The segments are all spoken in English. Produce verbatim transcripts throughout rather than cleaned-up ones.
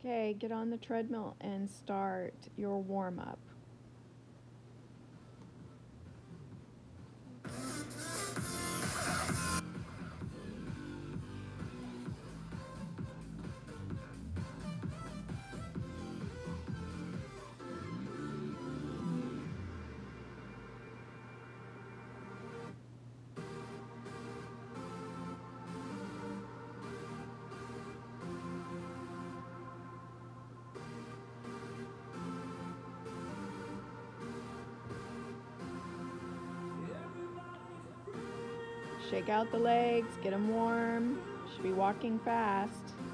Okay, get on the treadmill and start your warm-up. Shake out the legs, get them warm. Should be walking fast.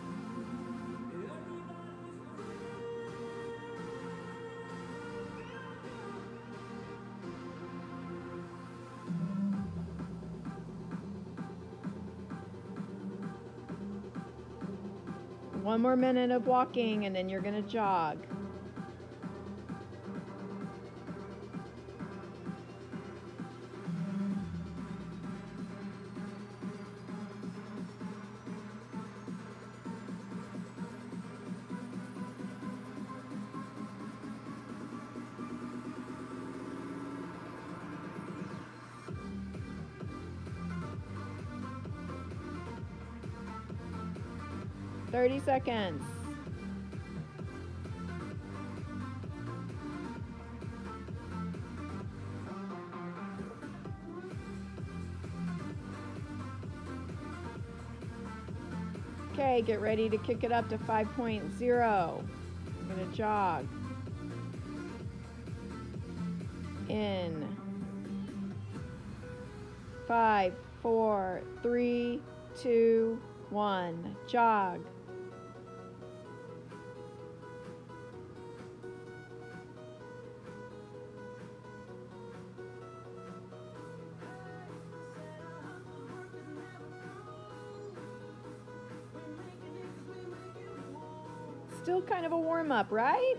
One more minute of walking and then you're gonna jog. thirty seconds. Okay, get ready to kick it up to five point oh. I'm gonna jog. In five, four, three, two, one. Jog. Still kind of a warm-up, right?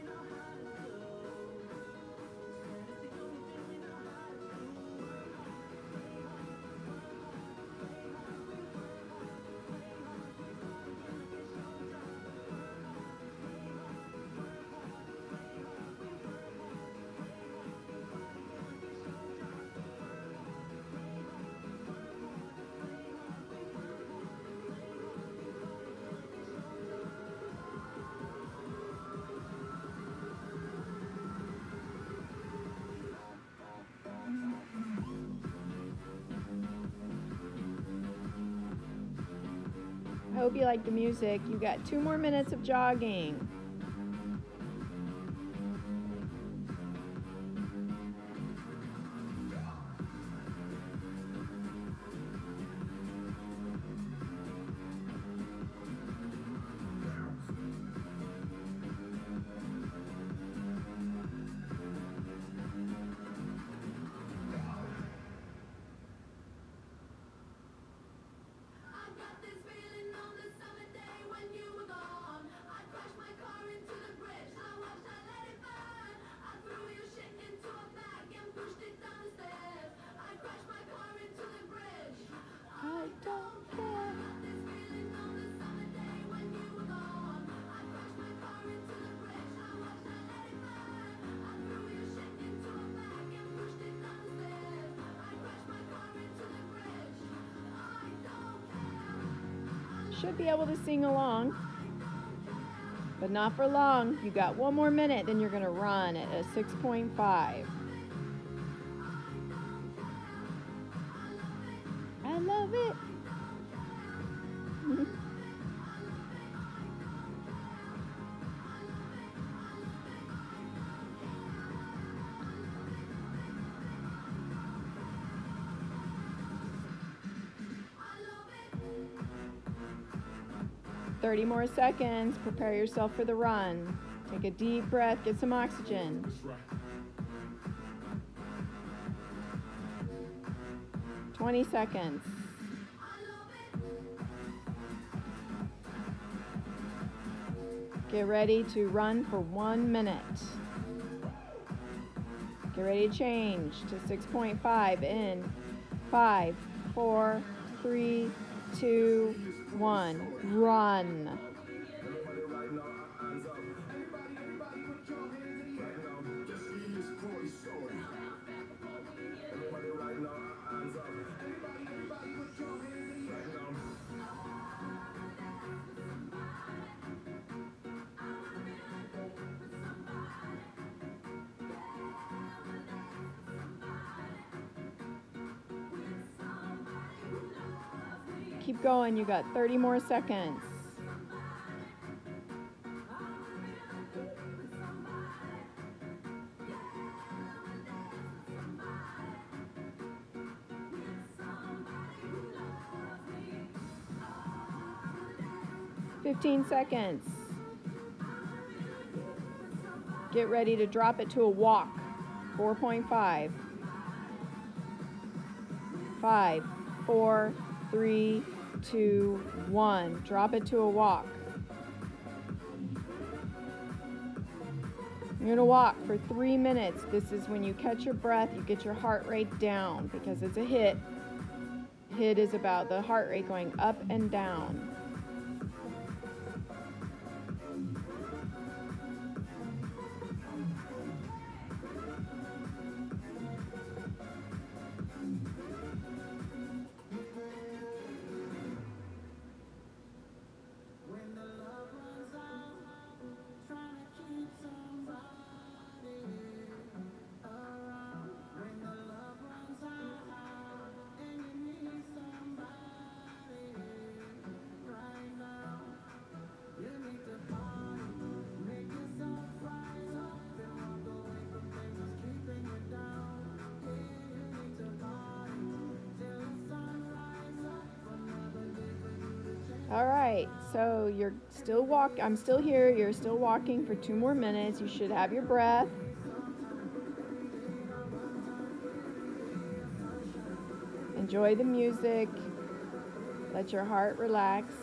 I hope you like the music. You got two more minutes of jogging. Should be able to sing along, but not for long. You got one more minute, then you're gonna run at a six point five. I love it. thirty more seconds. Prepare yourself for the run. Take a deep breath, get some oxygen. twenty seconds. Get ready to run for one minute. Get ready to change to six point five in five, four, three, two, one. Run. Keep going, you got thirty more seconds. fifteen seconds. Get ready to drop it to a walk. four point five. Five, four, three, two, one. Drop it to a walk. You're gonna walk for three minutes. This is when you catch your breath, you get your heart rate down because it's a hit. Hit is about the heart rate going up and down. All right, so you're still walk. I'm still here. You're still walking for two more minutes. You should have your breath. Enjoy the music. Let your heart relax.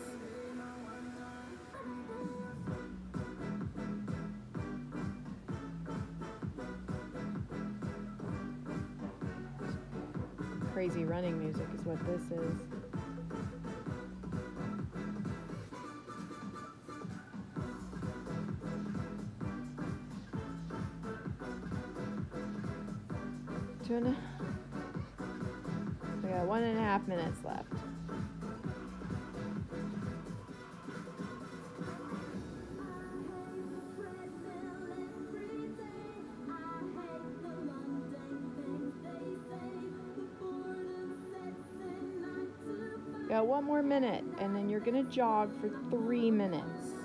Crazy running music is what this is. Two and a, we got one and a half minutes left. Got one more minute, and then you're gonna jog for three minutes.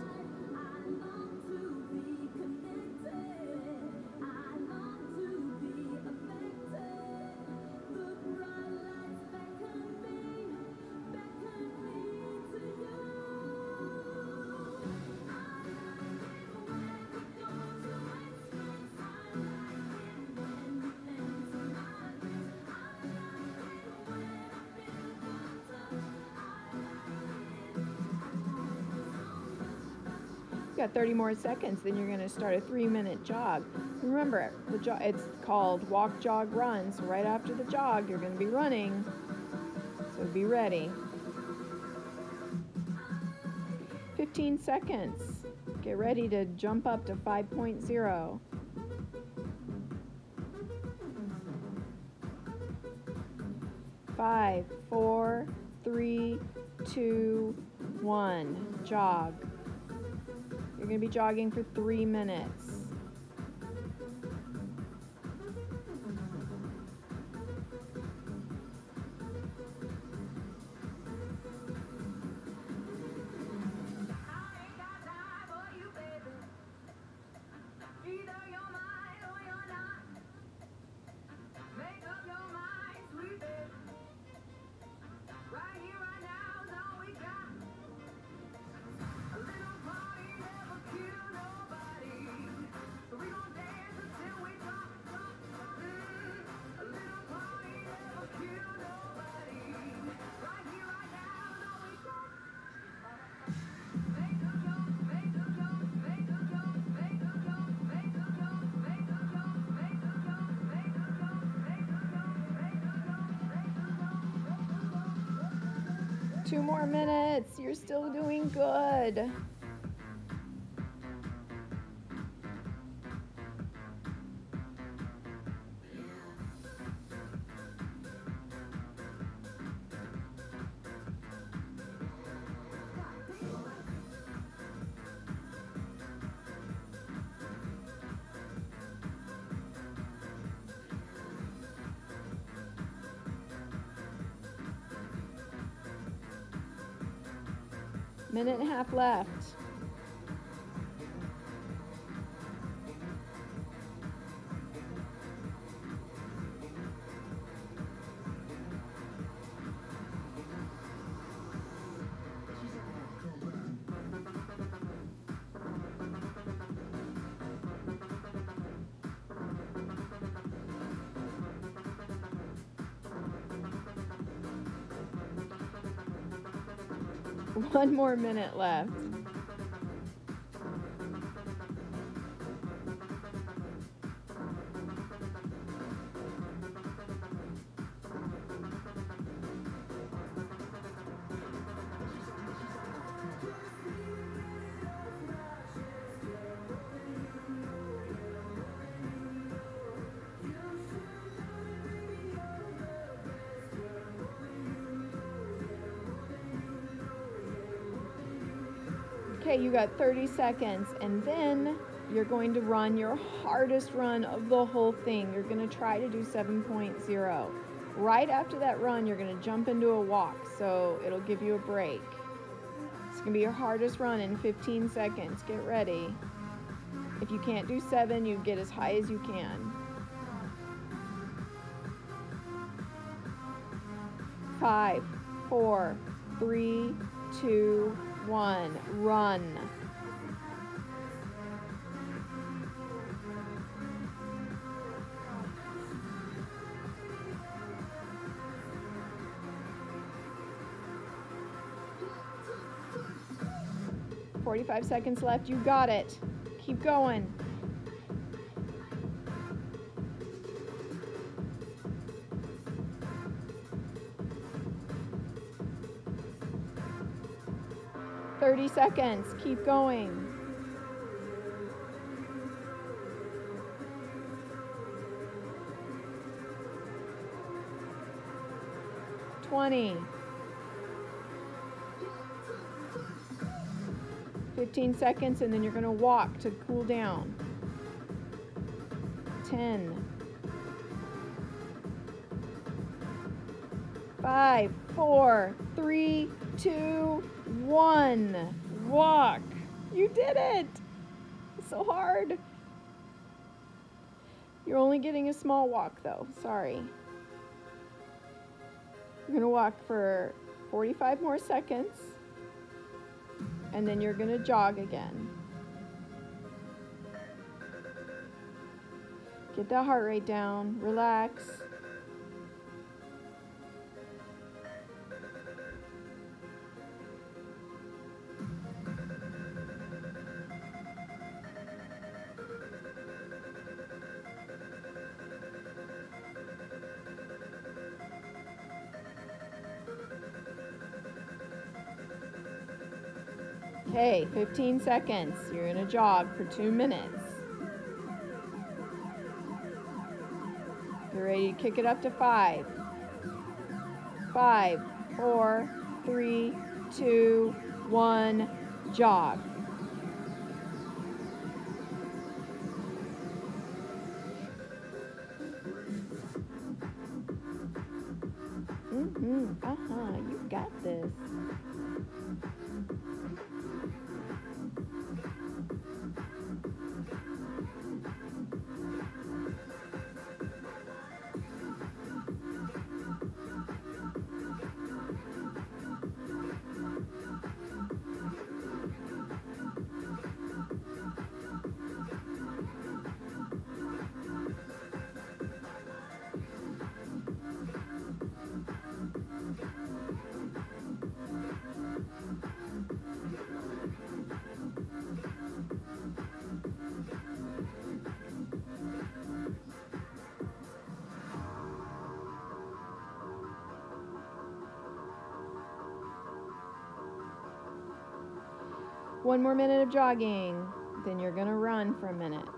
Got thirty more seconds, then you're going to start a three minute jog. Remember, the jog, it's called walk, jog, run. So right after the jog, you're going to be running. So be ready. fifteen seconds. Get ready to jump up to five point zero. Five, four, three, two, one. Jog. You're going to be jogging for three minutes. Two more minutes. You're still doing good. Minute and a half left. One more minute left. Okay, you got thirty seconds, and then you're going to run your hardest run of the whole thing. You're going to try to do seven point zero. Right after that run, you're going to jump into a walk, so it'll give you a break. It's going to be your hardest run in fifteen seconds. Get ready. If you can't do seven, you get as high as you can. Five, four, three, two, one. Run. forty-five seconds left. You got it. Keep going. thirty seconds. Keep going. twenty. fifteen seconds, and then you're going to walk to cool down. ten. five, four, three, two, one. Walk. You did it. It's so hard. You're only getting a small walk though. Sorry. You're going to walk for forty-five more seconds, and then you're going to jog again. Get that heart rate down. Relax. Okay, fifteen seconds. You're gonna jog for two minutes. You're ready to kick it up to five. Five, four, three, two, one, jog. Mm-hmm, uh-huh, you got this. One more minute of jogging, then you're gonna run for a minute.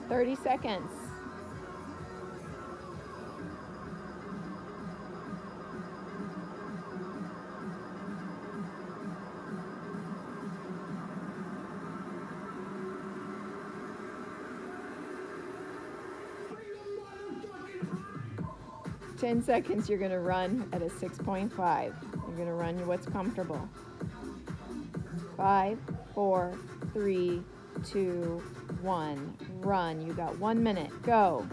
thirty seconds. ten seconds, you're going to run at a six point five. You're going to run what's comfortable. Five, four, three, two, one. Run. You got one minute. Go.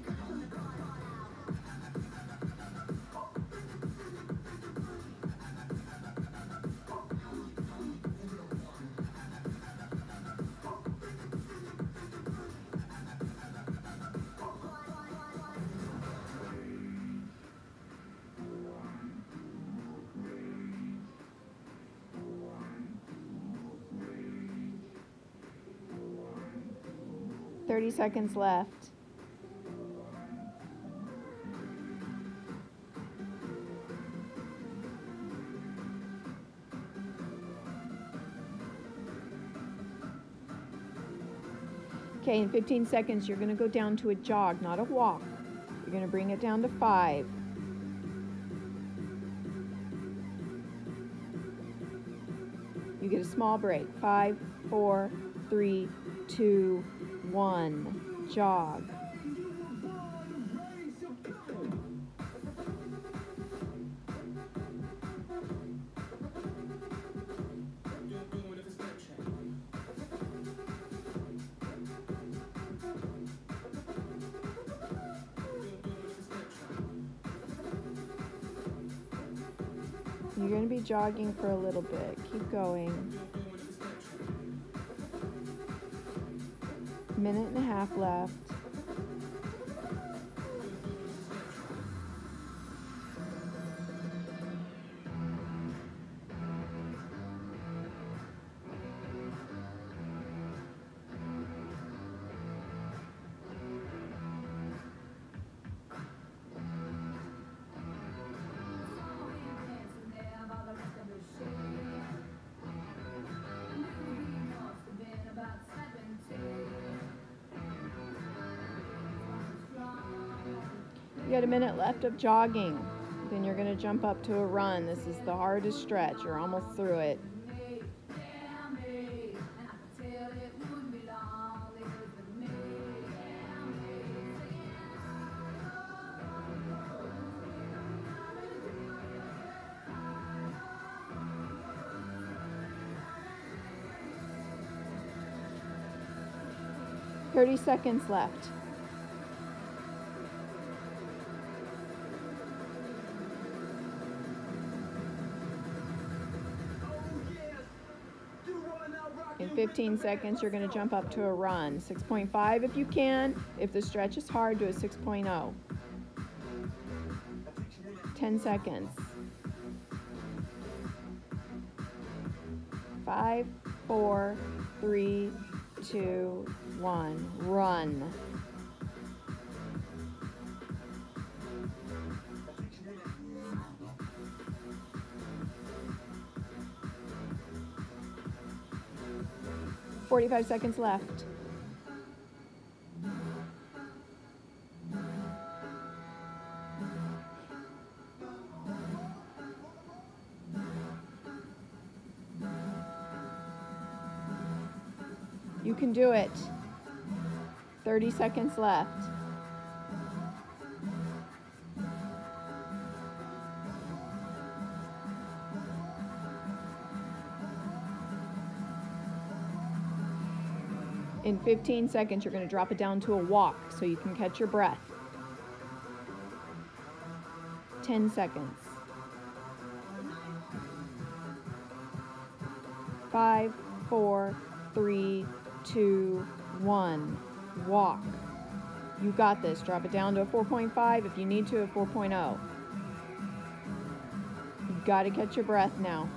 thirty seconds left. Okay, in fifteen seconds, you're going to go down to a jog, not a walk. You're going to bring it down to five. You get a small break. Five, four, three, two, one. Jog. You're going to be jogging for a little bit. Keep going. Minute and a half left. You got a minute left of jogging. Then you're going to jump up to a run. This is the hardest stretch. You're almost through it. thirty seconds left. In fifteen seconds, you're going to jump up to a run. six point five if you can. If the stretch is hard, do a six point oh. ten seconds. Five, four, three, two, one. Run. forty-five seconds left. You can do it. thirty seconds left. In fifteen seconds, you're going to drop it down to a walk so you can catch your breath. ten seconds. Five, four, three, two, one. Walk. You got this. Drop it down to a four point five. If you need to, a four point oh. You've got to catch your breath now.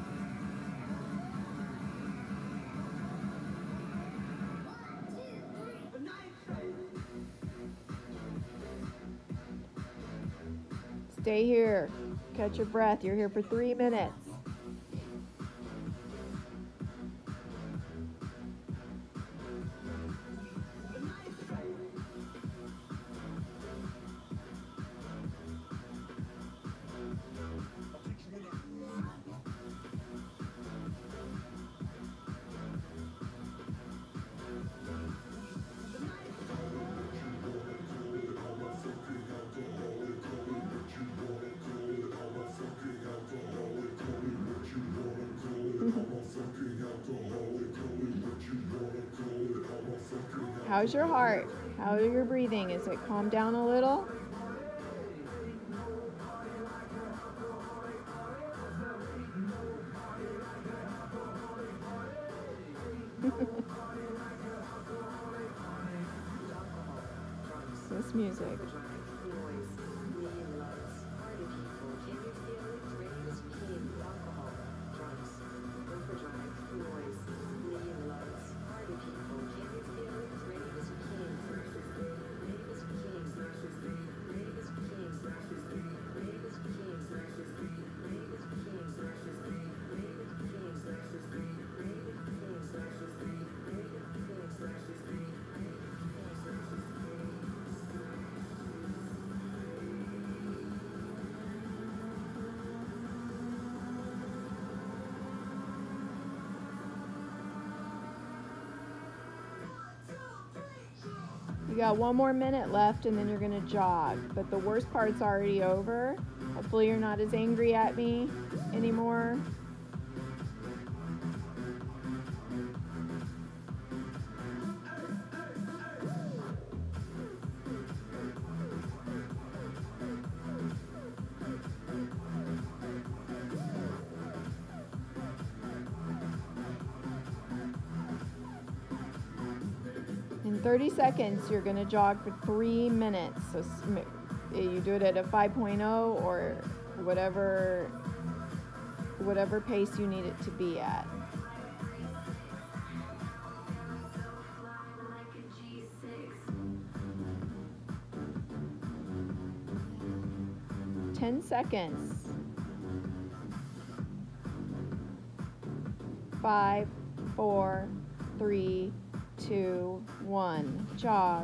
Stay here. Catch your breath. You're here for three minutes. How's your heart? How are your breathing? Is it calmed down a little? This music. You got one more minute left and then you're gonna jog, but the worst part's already over. Hopefully you're not as angry at me anymore. In thirty seconds, you're going to jog for three minutes. So you do it at a five point oh or whatever, whatever pace you need it to be at. ten seconds. Five, four, three, two, one. Jog.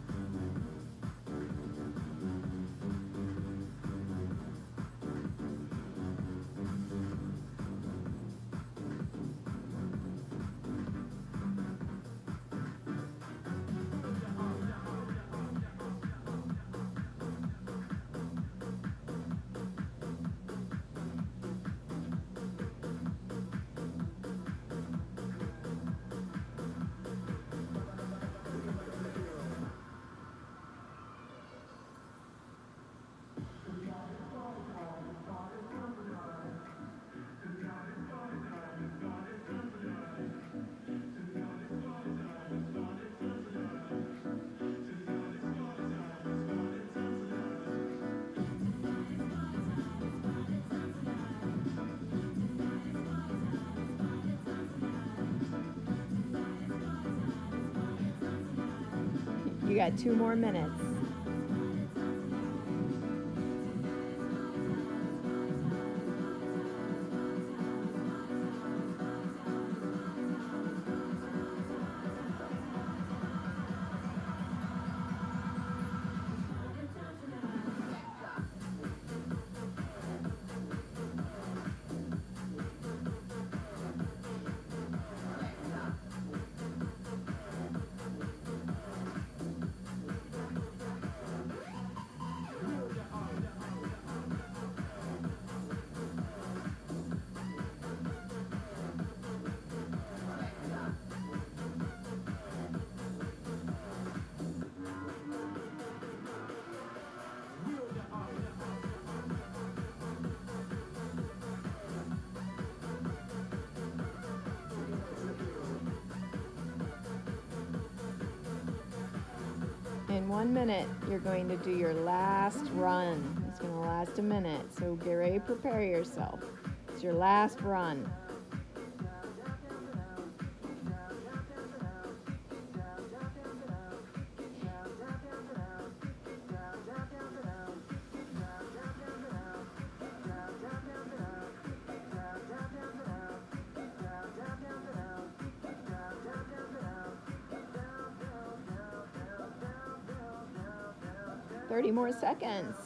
You got two more minutes. In one minute, you're going to do your last run. It's going to last a minute, so get ready, prepare yourself. It's your last run. thirty more seconds.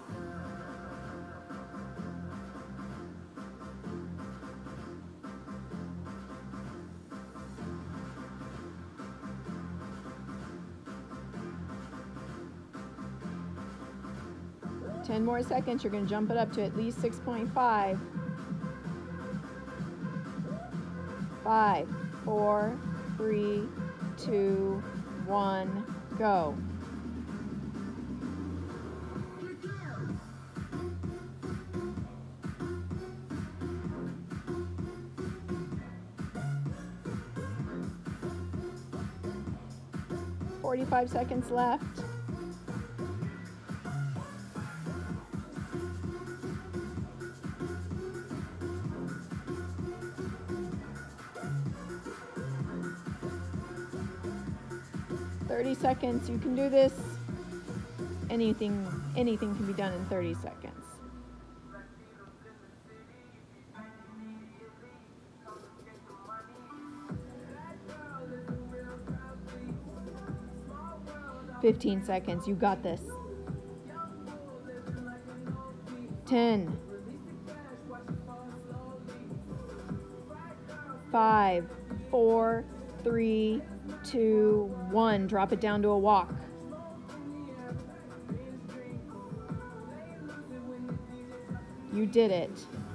ten more seconds, you're going to jump it up to at least six point five. Five, four, three, two, one, go. forty-five seconds left. thirty seconds, you can do this. Anything, anything can be done in thirty seconds. fifteen seconds, you got this. ten. five, four, three, two, one. Drop it down to a walk. You did it.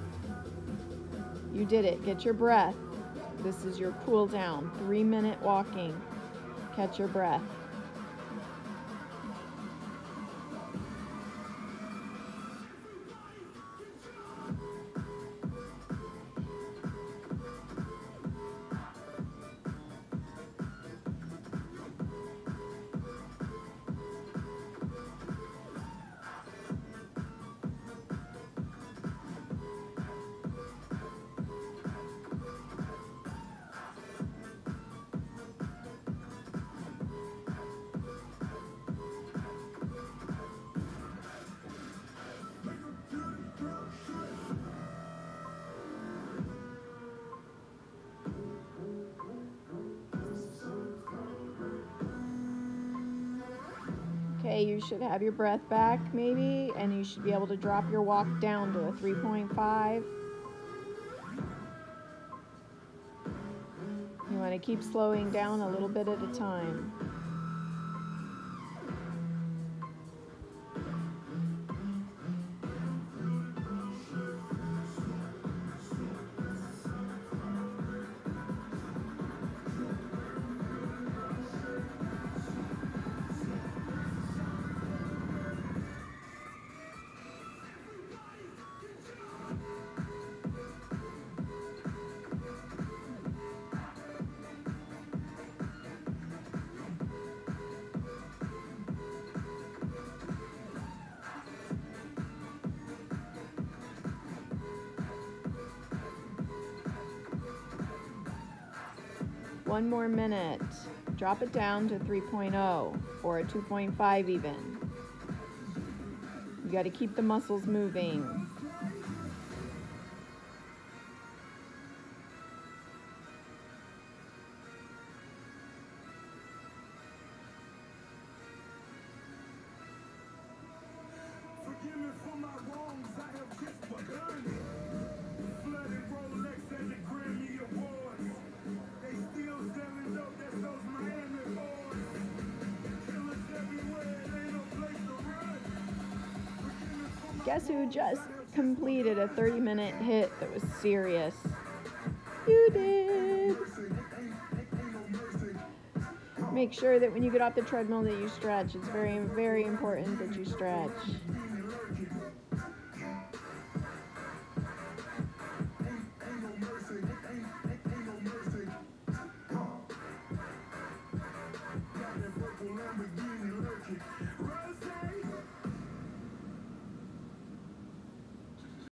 You did it. Get your breath. This is your cool down. Three minute walking. Catch your breath. Okay, you should have your breath back maybe, and you should be able to drop your walk down to a three point five. You want to keep slowing down a little bit at a time. One more minute. Drop it down to three point oh or a two point five even. You got to keep the muscles moving. Forgive me for my wrongs, I have just begun. Flooded Rolex and the Grammy Awards. They still selling dope, that's those Miami boys. Killers everywhere, it ain't no place to run. Forgive me for my Guess who just completed a thirty minute hit that was serious? You did. Make sure that when you get off the treadmill that you stretch. It's very, very important that you stretch. wrongs.